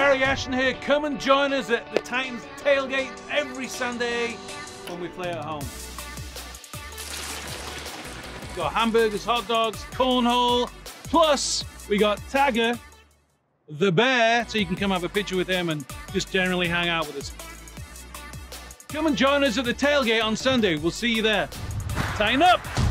Gary Ashton here. Come and join us at the Titans Tailgate every Sunday when we play at home. We've got hamburgers, hot dogs, cornhole, plus we got Tagger, the bear, so you can come have a picture with him and just generally hang out with us. Come and join us at the Tailgate on Sunday. We'll see you there. Tighten up!